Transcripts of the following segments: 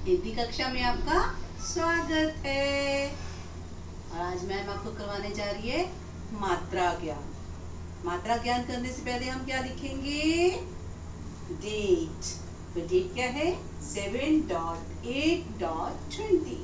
हिंदी कक्षा में आपका स्वागत है। और आज मैम आपको करवाने जा रही है मात्रा ज्ञान। मात्रा ज्ञान करने से पहले हम क्या लिखेंगे? डेट। तो डेट क्या है? 7.8.20।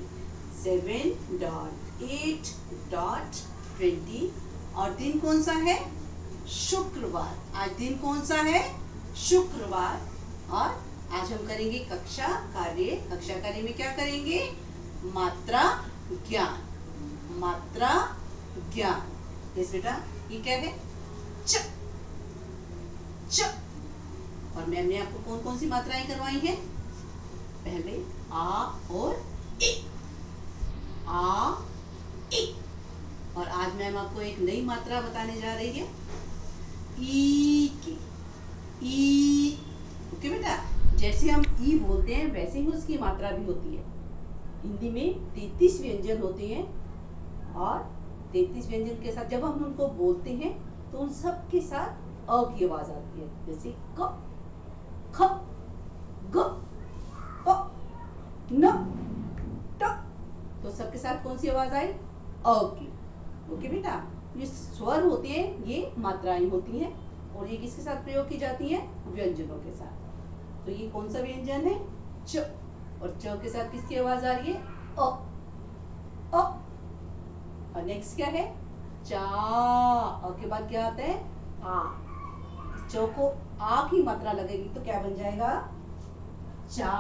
7.8.20। और दिन कौन सा है? शुक्रवार। आज दिन कौन सा है? शुक्रवार। और आज हम करेंगे कक्षा कार्य। कक्षा कार्य में क्या करेंगे? मात्रा ज्ञान। मात्रा ज्ञान। यस बेटा, ये क्या है? च। च। और मैम ने आपको कौन कौन सी मात्राएं करवाई हैं? पहले आ और इ। आ, इ। और आज मैम आपको एक नई मात्रा बताने जा रही है, ई की। ई। ओके बेटा, जैसे हम ई बोलते हैं वैसे ही उसकी मात्रा भी होती है। हिंदी में 33 व्यंजन होते हैं और 33 व्यंजन के साथ जब हम उनको बोलते हैं तो उन सब के साथ अ की आवाज आती है। जैसे क, ख, ग, प, न, ट। तो सबके साथ कौन सी आवाज आई? अ की। ओके बेटा, ये स्वर होते हैं, ये मात्राएं होती हैं और ये किसके साथ प्रयोग की जाती है? व्यंजनों के साथ। तो ये कौन सा व्यंजन है? च। और च के साथ किसकी आवाज आ रही है? अ। अ। और नेक्स्ट क्या है? चा। और के बाद क्या आता है? आ। च को आ की मात्रा लगेगी तो क्या बन जाएगा? चा।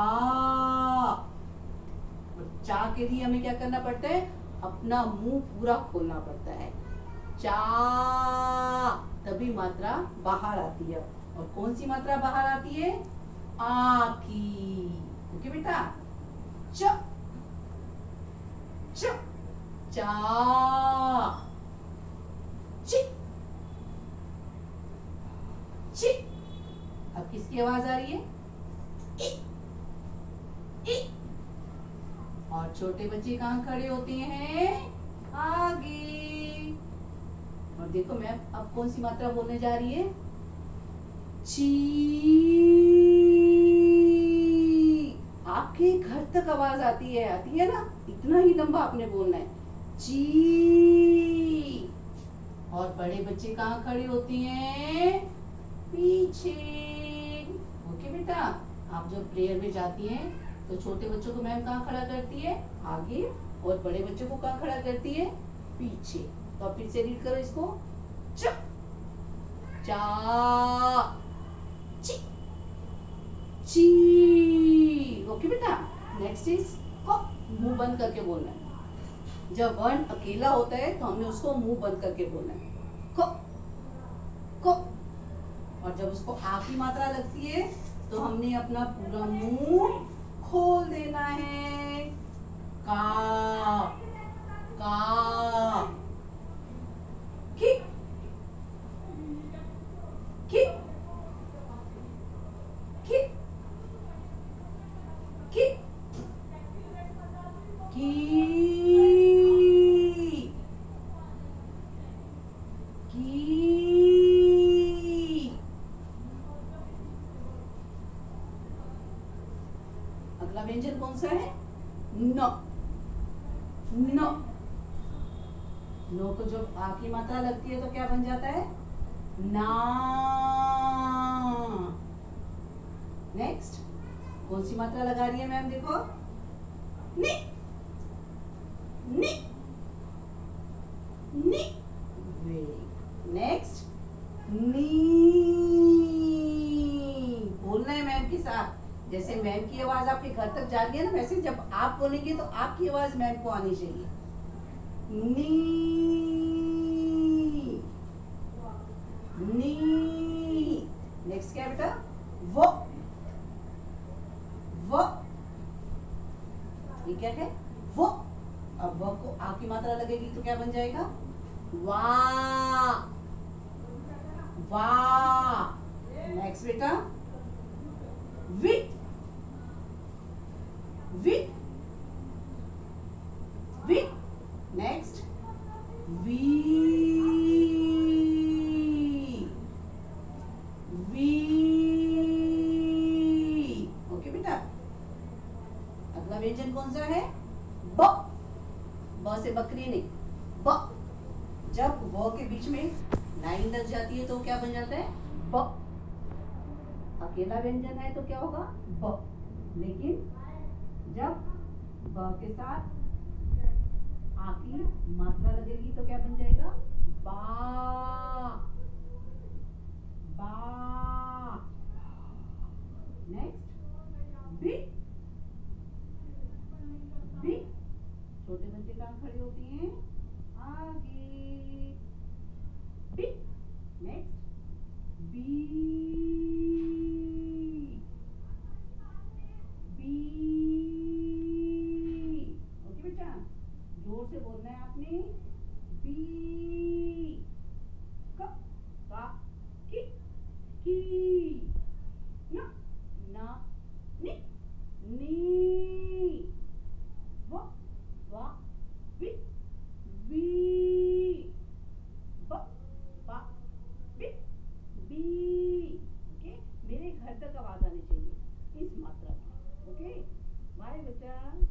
और चा के लिए हमें क्या करना पड़ता है? अपना मुंह पूरा खोलना पड़ता है। चा, तभी मात्रा बाहर आती है। और कौन सी मात्रा बाहर आती है? आ की। ओके बेटा, च, च, चा, चि, चि। अब किसकी आवाज आ रही है? इ, इ। और छोटे बच्चे कहाँ खड़े होते हैं? आगे। और देखो मैं अब कौन सी मात्रा बोलने जा रही है? ची। आपके घर तक आवाज आती है ना? इतना ही लंबा आपने बोलना है, ची। और बड़े बच्चे कहाँ खड़े होते हैं? पीछे। ओके बेटा, आप जब प्रेयर में जाती हैं तो छोटे बच्चों को मैम कहाँ खड़ा करती है? आगे। और बड़े बच्चों को कहाँ खड़ा करती है? पीछे। तो आप फिर से रीड करो इसको। च, चा, ची, ची। ओके बेटा, नेक्स्ट इज क। मुंह बंद करके बोलना है। जब वर्ण अकेला होता है तो हमने उसको मुंह बंद करके बोलना है। क, क। और जब उसको आ की मात्रा लगती है तो हमने अपना पूरा मुंह खोल देना है। का, का, कि, कि, कि, कि, की, की। अगला व्यंजन कौन सा है? न। न। नो को जब आ की मात्रा लगती है तो क्या बन जाता है? ना। नेक्स्ट कौन सी मात्रा लगा रही है मैम? देखो, नि, नि, नि। नेक्स्ट, नी। बोलना है मैम के साथ। जैसे मैम की आवाज आपके घर तक जा रही है ना, वैसे जब आप बोलेंगे तो आपकी आवाज मैम को आनी चाहिए। नी, नी। नेक्स्ट क्या है बेटा? वो। वो। ये क्या है? वो। अब वो को आ की मात्रा लगेगी तो क्या बन जाएगा? वा। वा। नेक्स्ट बेटा, वि। वि। वि। नेक्स्ट, वी। वी। ओके बेटा, अगला व्यंजन कौन सा है? ब। ब से बकरी नहीं, ब। जब ब के बीच में लाइन लग जाती है तो क्या बन जाता है? ब। अकेला व्यंजन है तो क्या होगा? ब। लेकिन जब ब के साथ आ की मात्रा लगेगी तो क्या बन जाएगा? बा। बा। नेक्स्ट बी। बी। छोटे बच्चे कहाँ खड़े होते हैं? आगे। बी। नेक्स्ट बी। बी। ओके बेटा, जोर से बोलना है आपने। बी। क का की न ना नि नी व वा वी वी ब बा बी बी। ओके, मेरे घर तक आवाज आनी चाहिए इस मात्रा की। ओके, बाय बेटा।